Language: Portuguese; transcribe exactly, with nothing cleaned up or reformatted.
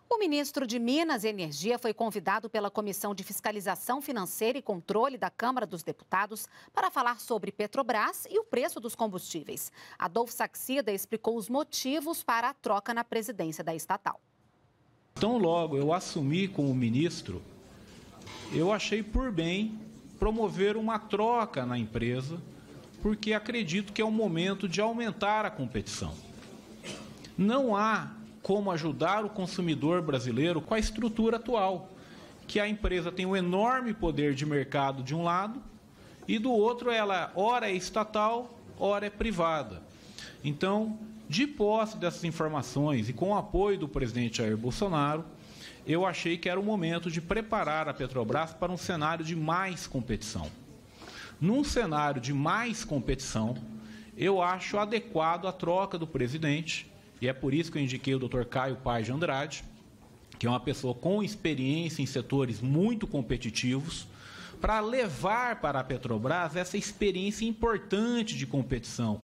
O ministro de Minas e Energia foi convidado pela Comissão de Fiscalização Financeira e Controle da Câmara dos Deputados para falar sobre Petrobras e o preço dos combustíveis. Adolfo Saxida explicou os motivos para a troca na presidência da estatal. Tão logo eu assumi como ministro, eu achei por bem promover uma troca na empresa, porque acredito que é o momento de aumentar a competição. Não há como ajudar o consumidor brasileiro com a estrutura atual, que a empresa tem um enorme poder de mercado de um lado e do outro ela ora é estatal, ora é privada. Então, de posse dessas informações e com o apoio do presidente Jair Bolsonaro, eu achei que era o momento de preparar a Petrobras para um cenário de mais competição. Num cenário de mais competição, eu acho adequado a troca do presidente. E é por isso que eu indiquei o doutor Caio Paes de Andrade, que é uma pessoa com experiência em setores muito competitivos, para levar para a Petrobras essa experiência importante de competição.